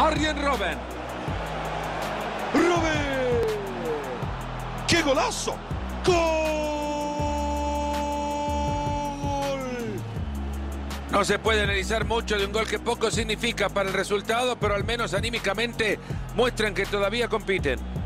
Arjen Robben. ¡Robben! ¡Qué golazo! ¡Gol! No se puede analizar mucho de un gol que poco significa para el resultado, pero al menos anímicamente muestran que todavía compiten.